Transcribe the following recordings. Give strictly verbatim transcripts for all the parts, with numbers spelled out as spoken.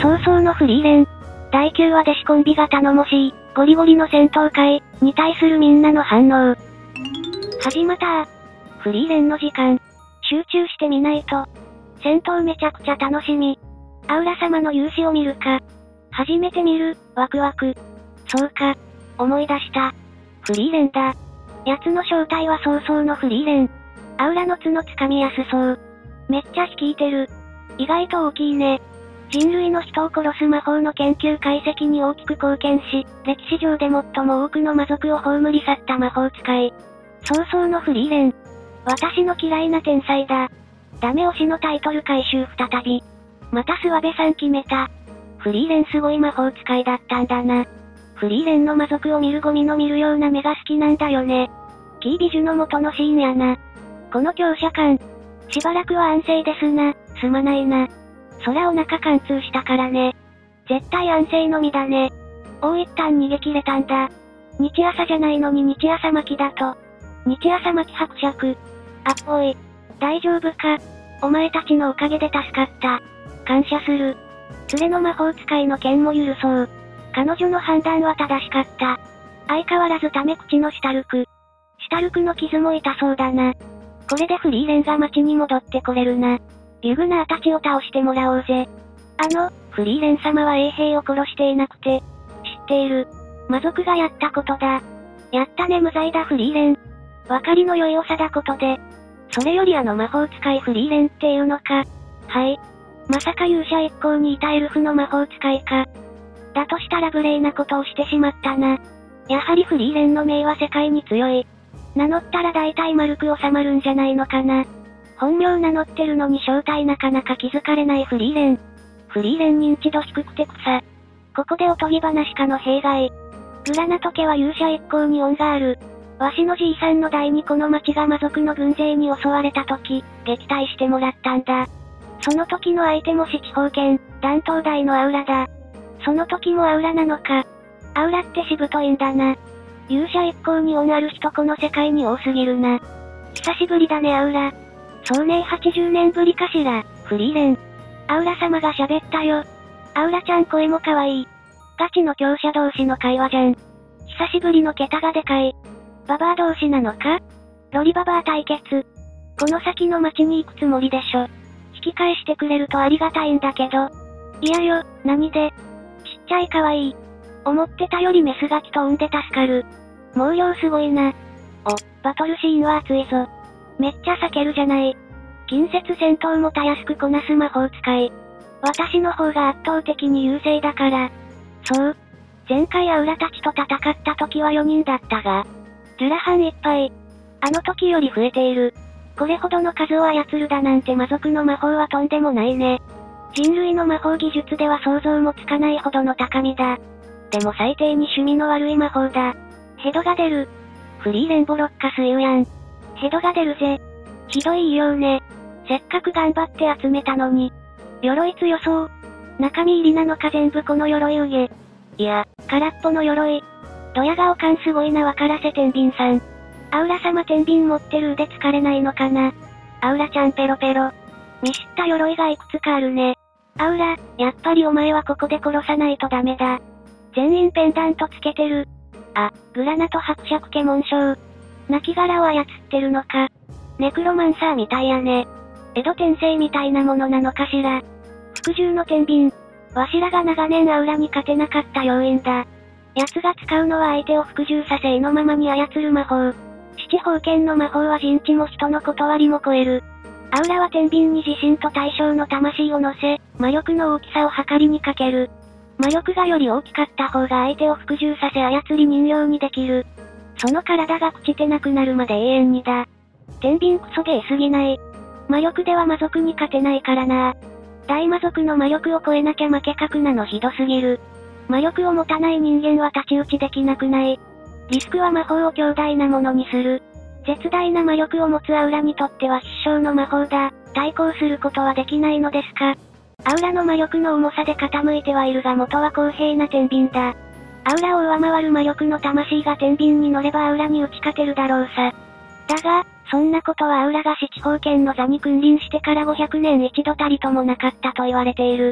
早々のフリーレン。だいきゅうわ弟子コンビが頼もしい、ゴリゴリの戦闘会、に対するみんなの反応。始まったー。フリーレンの時間。集中してみないと。戦闘めちゃくちゃ楽しみ。アウラ様の勇姿を見るか。初めて見る、ワクワク。そうか。思い出した。フリーレンだ。奴の正体は早々のフリーレン。アウラの角掴みやすそう。めっちゃ引いてる。意外と大きいね。人類の人を殺す魔法の研究解析に大きく貢献し、歴史上で最も多くの魔族を葬り去った魔法使い。早々のフリーレン。私の嫌いな天才だ。ダメ押しのタイトル回収再び。また諏訪部さん決めた。フリーレンすごい魔法使いだったんだな。フリーレンの魔族を見るゴミの見るような目が好きなんだよね。キービジュの元のシーンやな。この強者感。しばらくは安静ですな。すまないな。空お腹貫通したからね。絶対安静のみだね。おう一旦逃げ切れたんだ。日朝じゃないのに日朝巻きだと。日朝巻き伯爵。あっおい。大丈夫か。お前たちのおかげで助かった。感謝する。連れの魔法使いの剣も許そう。彼女の判断は正しかった。相変わらずタメ口のシュタルク。シュタルクの傷も痛そうだな。これでフリーレンが街に戻ってこれるな。ユグナーたちを倒してもらおうぜ。あの、フリーレン様は衛兵を殺していなくて、知っている。魔族がやったことだ。やったね無罪だフリーレン。分かりの良い長だことで。それよりあの魔法使いフリーレンっていうのか。はい。まさか勇者一行にいたエルフの魔法使いか。だとしたら無礼なことをしてしまったな。やはりフリーレンの命は世界に強い。名乗ったら大体丸く収まるんじゃないのかな。本名名乗ってるのに正体なかなか気づかれないフリーレン。フリーレン認知度低くて草。ここでおとぎ話家の弊害。グラナト家は勇者一行に恩がある。わしのじいさんの代にこの町が魔族の軍勢に襲われた時、撃退してもらったんだ。その時の相手も七宝剣、断頭台のアウラだ。その時もアウラなのか。アウラってしぶといんだな。勇者一行に恩ある人この世界に多すぎるな。久しぶりだねアウラ。そうねはちじゅうねんぶりかしら、フリーレン。アウラ様が喋ったよ。アウラちゃん声も可愛い。ガチの強者同士の会話じゃん。久しぶりの桁がでかい。ババア同士なのか？ロリババア対決。この先の街に行くつもりでしょ。引き返してくれるとありがたいんだけど。いやよ、何で？ちっちゃい可愛い。思ってたよりメスガキと産んで助かる。毛量すごいな。お、バトルシーンは熱いぞ。めっちゃ避けるじゃない。近接戦闘もたやすくこなす魔法使い。私の方が圧倒的に優勢だから。そう。前回アウラたちと戦った時はよにんだったが、デュラハンいっぱい。あの時より増えている。これほどの数を操るだなんて魔族の魔法はとんでもないね。人類の魔法技術では想像もつかないほどの高みだ。でも最低に趣味の悪い魔法だ。ヘドが出る。フリーレンボロッカス言うやん。ヘドが出るぜ。ひどい言いようね。せっかく頑張って集めたのに。鎧強そう。中身入りなのか全部この鎧うげ。いや、空っぽの鎧。ドヤ顔感すごいな分からせ天秤さん。アウラ様天秤持ってる腕疲れないのかな。アウラちゃんペロペロ。見知った鎧がいくつかあるね。アウラ、やっぱりお前はここで殺さないとダメだ。全員ペンダントつけてる。あ、グラナト伯爵家紋章。亡骸を操ってるのか。ネクロマンサーみたいやね。江戸天聖みたいなものなのかしら。服従の天秤。わしらが長年アウラに勝てなかった要因だ。奴が使うのは相手を服従させ意のままに操る魔法。七宝剣の魔法は人知も人の断りも超える。アウラは天秤に自信と対象の魂を乗せ、魔力の大きさを測りにかける。魔力がより大きかった方が相手を服従させ操り人形にできる。その体が朽ちてなくなるまで永遠にだ。天秤クソゲーすぎない。魔力では魔族に勝てないからな。大魔族の魔力を超えなきゃ負け格なのひどすぎる。魔力を持たない人間は太刀打ちできなくない。リスクは魔法を強大なものにする。絶大な魔力を持つアウラにとっては必勝の魔法だ。対抗することはできないのですか。アウラの魔力の重さで傾いてはいるが元は公平な天秤だ。アウラを上回る魔力の魂が天秤に乗ればアウラに打ち勝てるだろうさ。だが、そんなことはアウラが七宝剣の座に君臨してからごひゃくねん一度たりともなかったと言われている。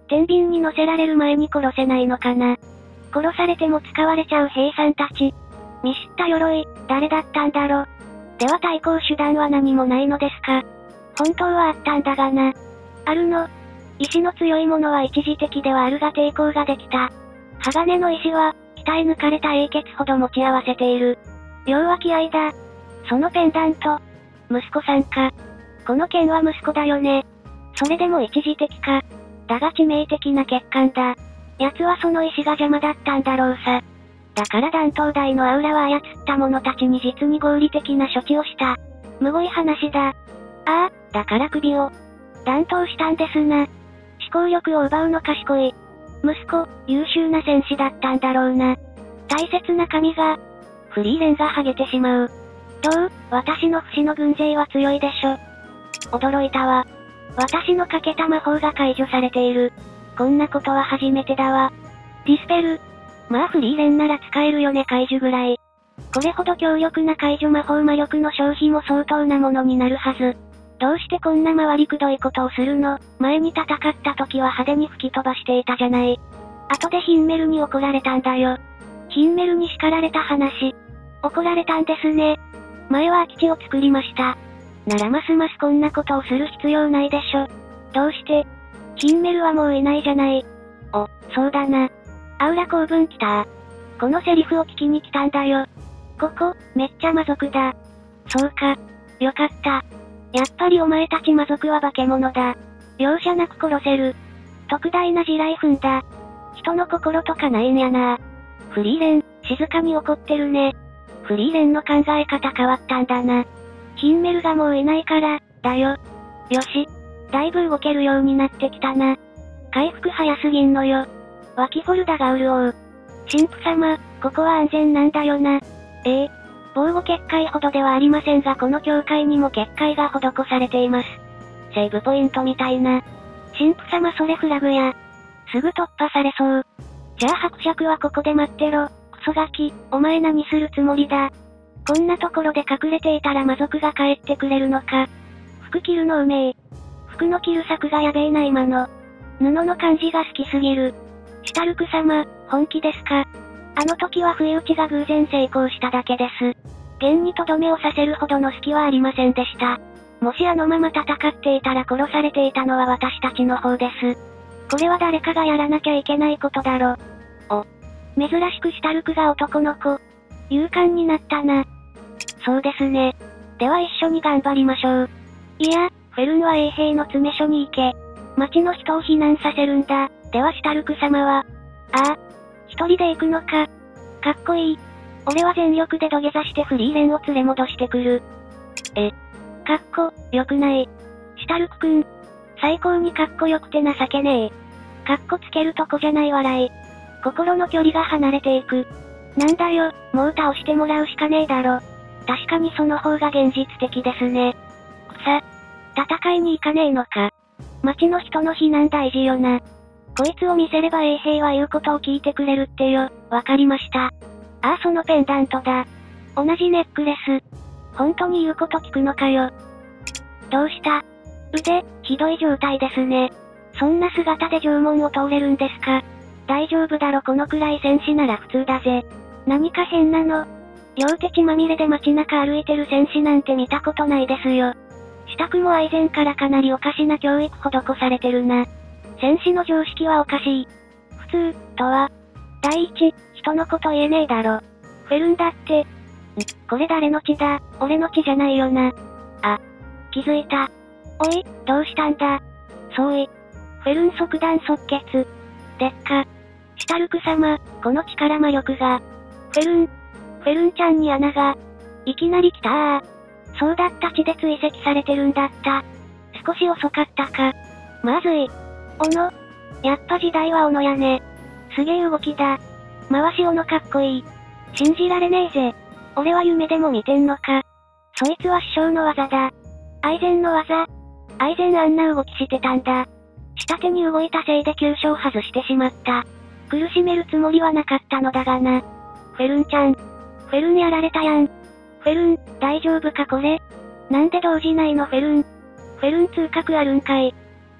天秤に乗せられる前に殺せないのかな。殺されても使われちゃう兵さんたち。見知った鎧、誰だったんだろ。では対抗手段は何もないのですか。本当はあったんだがな。あるの。意志の強い者は一時的ではあるが抵抗ができた。鋼の石は、鍛え抜かれた英傑ほど持ち合わせている。要は気合だ。そのペンダント。息子さんか。この剣は息子だよね。それでも一時的か。だが致命的な欠陥だ。奴はその石が邪魔だったんだろうさ。だから断頭台のアウラは操った者たちに実に合理的な処置をした。むごい話だ。ああ、だから首を断頭したんですな。思考力を奪うの賢い。息子、優秀な戦士だったんだろうな。大切な神が、フリーレンが剥げてしまう。どう、私の不死の軍勢は強いでしょ。驚いたわ。私のかけた魔法が解除されている。こんなことは初めてだわ。ディスペル。まあフリーレンなら使えるよね解除ぐらい。これほど強力な解除魔法魔力の消費も相当なものになるはず。どうしてこんな回りくどいことをするの？前に戦った時は派手に吹き飛ばしていたじゃない。後でヒンメルに怒られたんだよ。ヒンメルに叱られた話。怒られたんですね。前は空き地を作りました。ならますますこんなことをする必要ないでしょ。どうして？ヒンメルはもういないじゃない。お、そうだな。アウラ公文来た。このセリフを聞きに来たんだよ。ここ、めっちゃ魔族だ。そうか。よかった。やっぱりお前たち魔族は化け物だ。容赦なく殺せる。特大な地雷踏んだ。人の心とかないんやな。フリーレン、静かに怒ってるね。フリーレンの考え方変わったんだな。ヒンメルがもういないから、だよ。よし。だいぶ動けるようになってきたな。回復早すぎんのよ。ワキフォルダが潤う。神父様、ここは安全なんだよな。ええ。防護結界ほどではありませんがこの境界にも結界が施されています。セーブポイントみたいな。神父様それフラグや。すぐ突破されそう。じゃあ伯爵はここで待ってろ。クソガキ、お前何するつもりだ。こんなところで隠れていたら魔族が帰ってくれるのか。服着るのうめえ。服の着る作がやべえな今の。布の感じが好きすぎる。シュタルク様、本気ですか？あの時は不意打ちが偶然成功しただけです。現にとどめをさせるほどの隙はありませんでした。もしあのまま戦っていたら殺されていたのは私たちの方です。これは誰かがやらなきゃいけないことだろ。お。珍しくシュタルクが男の子。勇敢になったな。そうですね。では一緒に頑張りましょう。いや、フェルンは衛兵の詰め所に行け。町の人を避難させるんだ。ではシュタルク様は。ああ。一人で行くのか。かっこいい。俺は全力で土下座してフリーレンを連れ戻してくる。え。かっこ、よくない。シュタルクくん。最高にかっこよくて情けねえ。かっこつけるとこじゃない笑い。心の距離が離れていく。なんだよ、もう倒してもらうしかねえだろ。確かにその方が現実的ですね。さ、戦いに行かねえのか。町の人の避難大事よな。こいつを見せれば衛兵は言うことを聞いてくれるってよ。わかりました。ああそのペンダントだ。同じネックレス。本当に言うこと聞くのかよ。どうした？腕、ひどい状態ですね。そんな姿で縄文を通れるんですか？大丈夫だろこのくらい戦士なら普通だぜ。何か変なの？両手血まみれで街中歩いてる戦士なんて見たことないですよ。支度も愛前からかなりおかしな教育施されてるな。戦士の常識はおかしい。普通、とは。第一、人のこと言えねえだろ。フェルンだって。ん、これ誰の血だ？俺の血じゃないよな。あ、気づいた。おい、どうしたんだ？そうい。フェルン即断即決。でっか。シュタルク様、この力魔力が。フェルン、フェルンちゃんに穴が。いきなり来たー。そうだった血で追跡されてるんだった。少し遅かったか。まずい。斧。やっぱ時代は斧やね。すげえ動きだ。回し斧かっこいい。信じられねえぜ。俺は夢でも見てんのか。そいつは師匠の技だ。愛前の技。愛前あんな動きしてたんだ。下手に動いたせいで急所を外してしまった。苦しめるつもりはなかったのだがな。フェルンちゃん。フェルンやられたやん。フェルン、大丈夫かこれ。なんで動じないのフェルン。フェルン通覚あるんかい。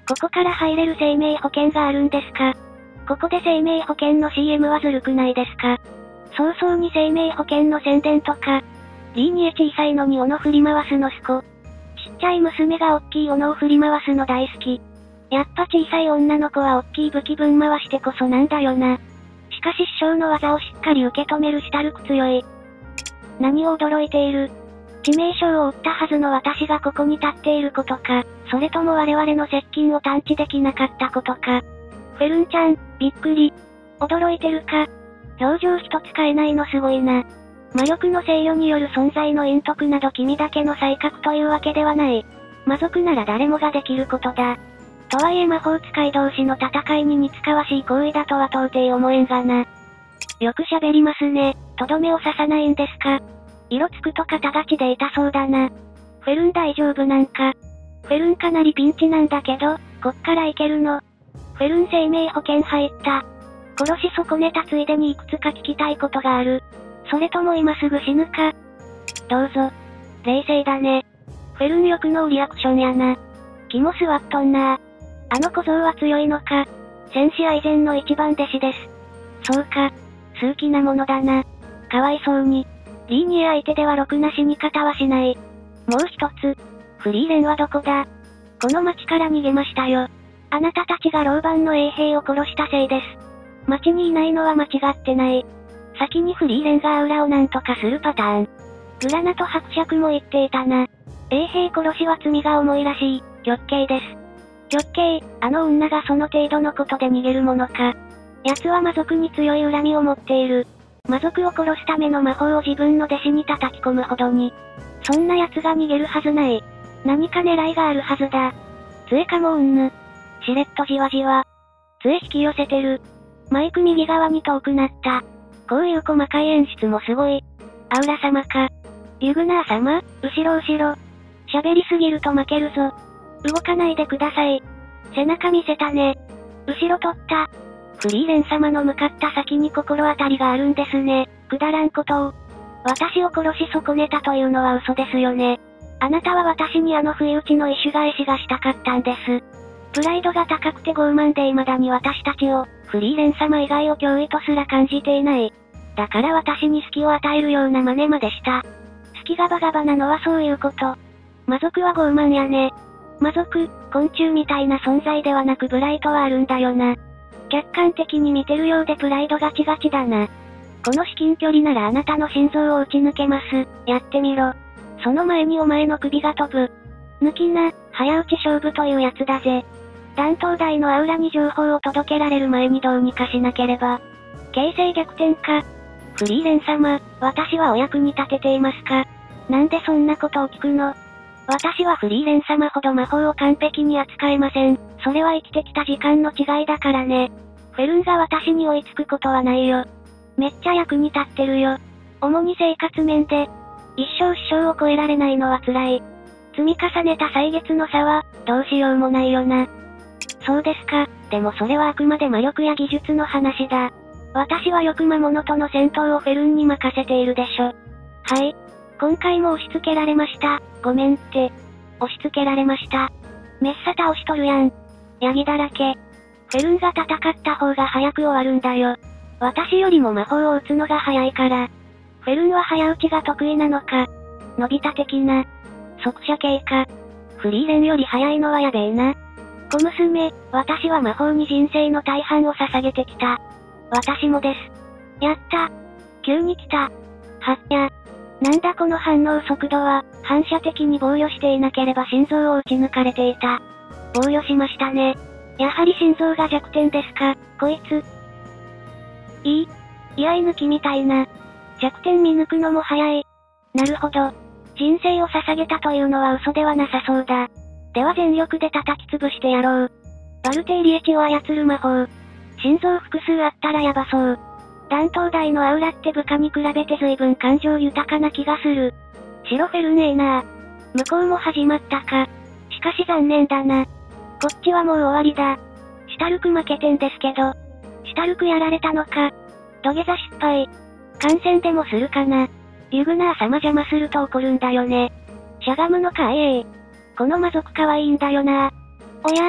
ここから入れる生命保険があるんですか？ここで生命保険の シーエム はずるくないですか？早々に生命保険の宣伝とか。リーニエ小さいのに斧振り回すのすこ。ちっちゃい娘がおっきい斧を振り回すの大好き。やっぱ小さい女の子はおっきい武器ぶん回してこそなんだよな。しかし師匠の技をしっかり受け止めるしたるく強い。何を驚いている？致命傷を負ったはずの私がここに立っていることか、それとも我々の接近を探知できなかったことか。フェルンちゃん、びっくり。驚いてるか？表情一つ変えないのすごいな。魔力の制御による存在の陰徳など君だけの才覚というわけではない。魔族なら誰もができることだ。とはいえ魔法使い同士の戦いに似つかわしい行為だとは到底思えんがな。よく喋りますね。とどめを刺さないんですか？色つくと肩がちで痛そうだな。フェルン大丈夫なんか？フェルンかなりピンチなんだけど、こっからいけるの？フェルン生命保険入った。殺し損ねたついでにいくつか聞きたいことがある。それとも今すぐ死ぬか？どうぞ。冷静だね。フェルン欲のリアクションやな。気も座っとんな。あの小僧は強いのか？戦士愛禅の一番弟子です。そうか。数奇なものだな。かわいそうに。リーニエ相手ではろくな死に方はしない。もう一つ。フリーレンはどこだ？この町から逃げましたよ。あなたたちが老番の衛兵を殺したせいです。町にいないのは間違ってない。先にフリーレンがアウラをなんとかするパターン。グラナと伯爵も言っていたな。衛兵殺しは罪が重いらしい。極刑です。極刑、あの女がその程度のことで逃げるものか。奴は魔族に強い恨みを持っている。魔族を殺すための魔法を自分の弟子に叩き込むほどに。そんな奴が逃げるはずない。何か狙いがあるはずだ。杖かもうんぬ。しれっとじわじわ。杖引き寄せてる。マイク右側に遠くなった。こういう細かい演出もすごい。アウラ様か。ユグナー様、後ろ後ろ。喋りすぎると負けるぞ。動かないでください。背中見せたね。後ろ取った。フリーレン様の向かった先に心当たりがあるんですね。くだらんことを。私を殺し損ねたというのは嘘ですよね。あなたは私にあの不意打ちの意趣返しがしたかったんです。プライドが高くて傲慢で未だに私たちを、フリーレン様以外を脅威とすら感じていない。だから私に隙を与えるような真似までした。隙がバガバなのはそういうこと。魔族は傲慢やね。魔族、昆虫みたいな存在ではなくブライトはあるんだよな。客観的に見てるようでプライドガチガチだな。この至近距離ならあなたの心臓を打ち抜けます。やってみろ。その前にお前の首が飛ぶ。抜きな、早打ち勝負というやつだぜ。弾頭台のアウラに情報を届けられる前にどうにかしなければ。形勢逆転か。フリーレン様、私はお役に立てていますか？なんでそんなことを聞くの？私はフリーレン様ほど魔法を完璧に扱えません。それは生きてきた時間の違いだからね。フェルンが私に追いつくことはないよ。めっちゃ役に立ってるよ。主に生活面で。一生一生を超えられないのは辛い。積み重ねた歳月の差は、どうしようもないよな。そうですか。でもそれはあくまで魔力や技術の話だ。私はよく魔物との戦闘をフェルンに任せているでしょ。はい。今回も押し付けられました。ごめんって。押し付けられました。めっさ倒しとるやん。ヤギだらけ。フェルンが戦った方が早く終わるんだよ。私よりも魔法を打つのが早いから。フェルンは早打ちが得意なのか。のび太的な。速射系か。フリーレンより早いのはやべえな。小娘、私は魔法に人生の大半を捧げてきた。私もです。やった。急に来た。はっや。なんだこの反応速度は、反射的に防御していなければ心臓を撃ち抜かれていた。防御しましたね。やはり心臓が弱点ですか、こいつ。いい。居合抜きみたいな。弱点見抜くのも早い。なるほど。人生を捧げたというのは嘘ではなさそうだ。では全力で叩き潰してやろう。バルテイリエチを操る魔法。心臓複数あったらヤバそう。弾頭台のアウラって部下に比べて随分感情豊かな気がする。白フェルネーナー。向こうも始まったか。しかし残念だな。こっちはもう終わりだ。シュタルク負けてんですけど。シュタルクやられたのか。土下座失敗。感染でもするかな。ユグナー様邪魔すると怒るんだよね。しゃがむのかええ。この魔族可愛いんだよな。おや、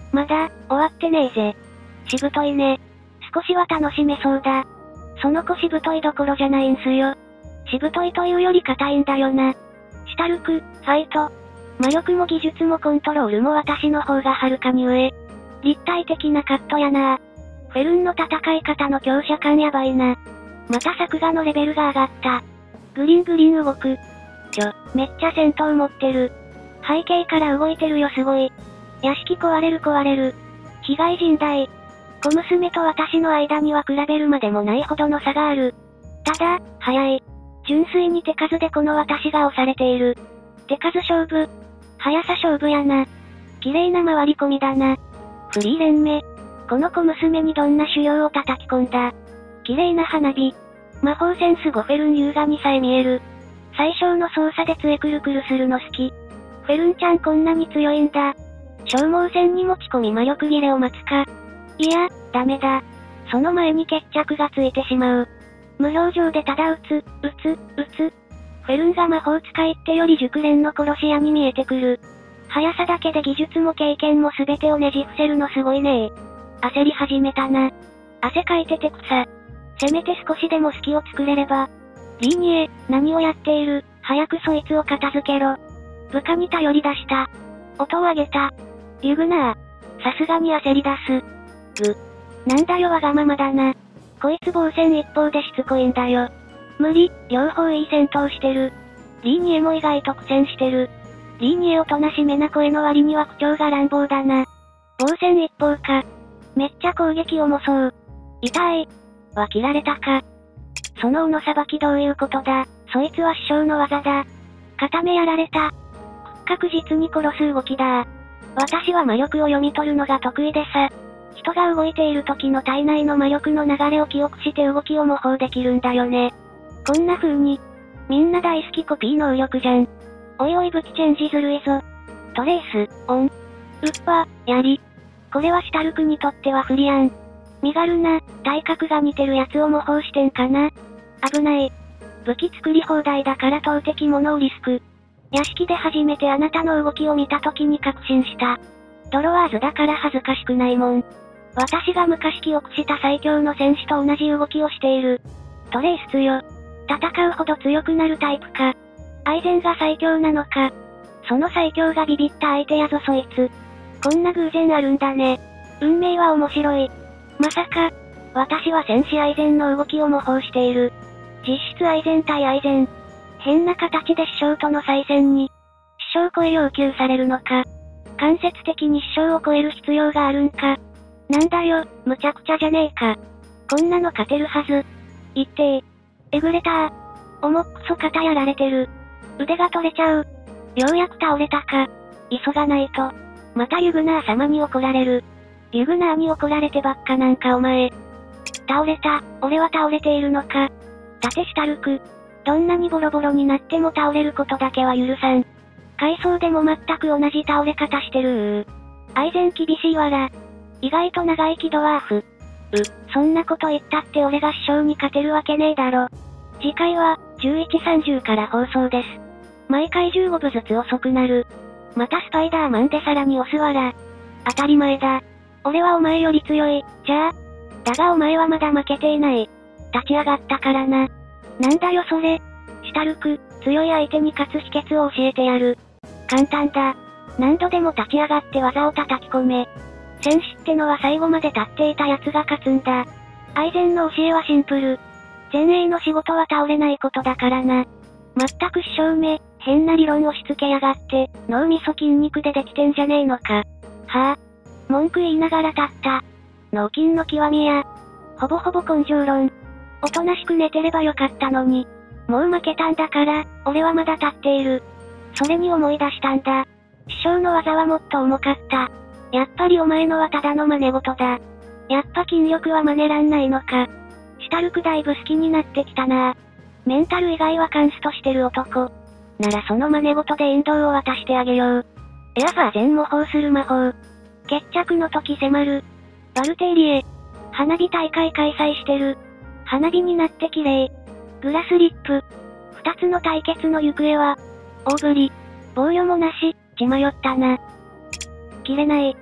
まだ、終わってねえぜ。しぶといね。少しは楽しめそうだ。その子しぶといどころじゃないんすよ。しぶといというより硬いんだよな。シュタルク、ファイト。魔力も技術もコントロールも私の方がはるかに上。立体的なカットやな。フェルンの戦い方の強者感やばいな。また作画のレベルが上がった。グリングリン動く。ちょ、めっちゃ戦闘持ってる。背景から動いてるよすごい。屋敷壊れる壊れる。被害甚大。小娘と私の間には比べるまでもないほどの差がある。ただ、早い。純粋に手数でこの私が押されている。手数勝負。速さ勝負やな。綺麗な回り込みだな。フリーレン目。この小娘にどんな修行を叩き込んだ。綺麗な花火。魔法センスごフェルン優雅にさえ見える。最小の操作で杖くるくるするの好き。フェルンちゃんこんなに強いんだ。消耗戦に持ち込み魔力切れを待つか。いや、ダメだ。その前に決着がついてしまう。無表情でただ撃つ、撃つ、撃つ。フェルンが魔法使いってより熟練の殺し屋に見えてくる。速さだけで技術も経験も全てをねじ伏せるのすごいねー。焦り始めたな。汗かいてて草。せめて少しでも隙を作れれば。リーニエ、何をやっている、早くそいつを片付けろ。部下に頼り出した。音を上げた。リュグナー。さすがに焦り出す。ぐ。なんだよわがままだな。こいつ防戦一方でしつこいんだよ。無理、両方いい戦闘してる。リーニエも意外と苦戦してる。リーニエおとなしめな声の割には口調が乱暴だな。防戦一方か。めっちゃ攻撃重そう。痛い。は切られたか。その尾のさばきどういうことだ。そいつは師匠の技だ。片目やられた。確実に殺す動きだ。私は魔力を読み取るのが得意でさ。人が動いている時の体内の魔力の流れを記憶して動きを模倣できるんだよね。こんな風に。みんな大好きコピー能力じゃん。おいおい武器チェンジずるいぞ。トレース、オン。ウッパ、やり。これはシュタルクにとっては不利やん。身軽な、体格が似てるやつを模倣してんかな。危ない。武器作り放題だから投擲物をリスク。屋敷で初めてあなたの動きを見た時に確信した。ドロワーズだから恥ずかしくないもん。私が昔記憶した最強の戦士と同じ動きをしている。トレイス強。戦うほど強くなるタイプか。アイゼンが最強なのか。その最強がビビった相手やぞそいつ。こんな偶然あるんだね。運命は面白い。まさか、私は戦士アイゼンの動きを模倣している。実質アイゼン対アイゼン。変な形で師匠との再戦に。師匠超え要求されるのか。間接的に師匠を超える必要があるんか。なんだよ、むちゃくちゃじゃねえか。こんなの勝てるはず。言ってー。えぐれたー。重っくそ肩やられてる。腕が取れちゃう。ようやく倒れたか。急がないと。またユグナー様に怒られる。ユグナーに怒られてばっかなんかお前。倒れた、俺は倒れているのか。盾シュタルク。どんなにボロボロになっても倒れることだけは許さん。回想でも全く同じ倒れ方してるー。アイゼン厳しいわら。意外と長生きドワーフ。う、そんなこと言ったって俺が師匠に勝てるわけねえだろ。次回は、じゅういちじさんじゅうから放送です。毎回じゅうごぶずつ遅くなる。またスパイダーマンでさらに押すわら。当たり前だ。俺はお前より強い、じゃあ。だがお前はまだ負けていない。立ち上がったからな。なんだよそれ。シュタルク、強い相手に勝つ秘訣を教えてやる。簡単だ。何度でも立ち上がって技を叩き込め。戦士ってのは最後まで立っていた奴が勝つんだ。アイゼンの教えはシンプル。前衛の仕事は倒れないことだからな。まったく師匠め、変な理論をしつけやがって、脳みそ筋肉でできてんじゃねえのか。はぁ、あ。文句言いながら立った。脳筋の極みや。ほぼほぼ根性論。おとなしく寝てればよかったのに。もう負けたんだから、俺はまだ立っている。それに思い出したんだ。師匠の技はもっと重かった。やっぱりお前のはただの真似事だ。やっぱ筋力は真似らんないのか。シュタルクだいぶ好きになってきたなぁ。メンタル以外はカンストしてる男。ならその真似事で引導を渡してあげよう。エアファー全模倣する魔法。決着の時迫る。バルテーリエ。花火大会開催してる。花火になって綺麗。グラスリップ。二つの対決の行方は、大振り。防御もなし、血迷ったな。切れない。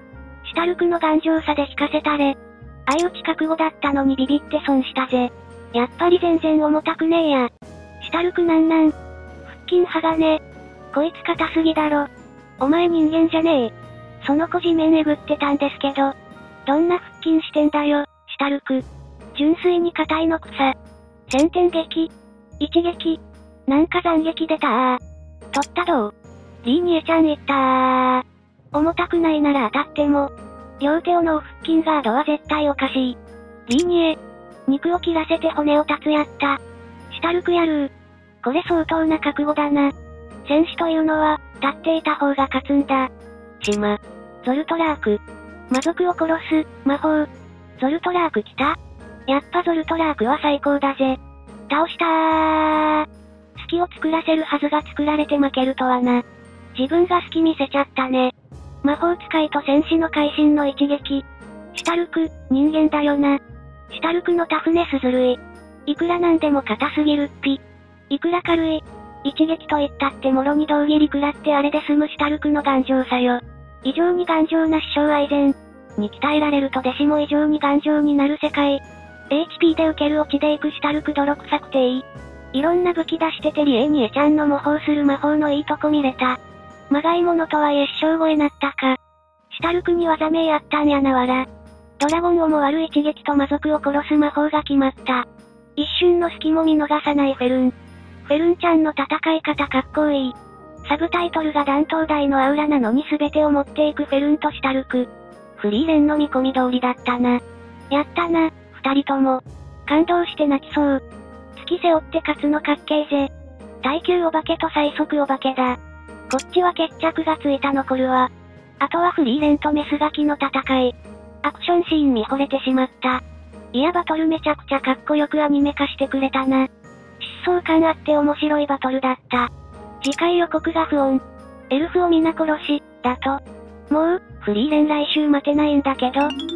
シュタルクの頑丈さで引かせたれ。相打ち覚悟だったのにビビって損したぜ。やっぱり全然重たくねえや。シュタルクなんなん。腹筋鋼。こいつ硬すぎだろ。お前人間じゃねえ。その子地面えぐってたんですけど。どんな腹筋してんだよ、シュタルク。純粋に硬いの草。先天撃。一撃。なんか斬撃出たー。取ったどう。リーニエちゃんいったー。重たくないなら当たっても。両手をの腹筋ガードは絶対おかしい。リーニエ。肉を切らせて骨を断つやった。シュタルクやるー。これ相当な覚悟だな。戦士というのは、立っていた方が勝つんだ。島。ゾルトラーク。魔族を殺す、魔法。ゾルトラーク来た？やっぱゾルトラークは最高だぜ。倒したー。隙を作らせるはずが作られて負けるとはな。自分が好き見せちゃったね。魔法使いと戦士の会心の一撃。シュタルク、人間だよな。シュタルクのタフネスずるい。いくらなんでも硬すぎるっぴ。いくら軽い。一撃と言ったってもろに胴切り食らってあれで済むシュタルクの頑丈さよ。異常に頑丈な師匠愛禅。に鍛えられると弟子も異常に頑丈になる世界。エイチピー で受ける落ちでいくシュタルク泥臭くていい。いろんな武器出しててリエニエちゃんの模倣する魔法のいいとこ見れた。まがいものとはいえ師匠超えなったか。シュタルクに技名やったんやなわら。ドラゴンをも割る一撃と魔族を殺す魔法が決まった。一瞬の隙も見逃さないフェルン。フェルンちゃんの戦い方かっこいい。サブタイトルが弾頭大のアウラなのに全てを持っていくフェルンとシュタルク。フリーレンの見込み通りだったな。やったな、二人とも。感動して泣きそう。突き背負って勝つのかっけーぜ。耐久お化けと最速お化けだ。こっちは決着がついた残るわ。あとはフリーレンとメスガキの戦い。アクションシーン見惚れてしまった。いやバトルめちゃくちゃかっこよくアニメ化してくれたな。疾走感あって面白いバトルだった。次回予告が不穏。エルフを皆殺し、だと。もう、フリーレン来週待てないんだけど。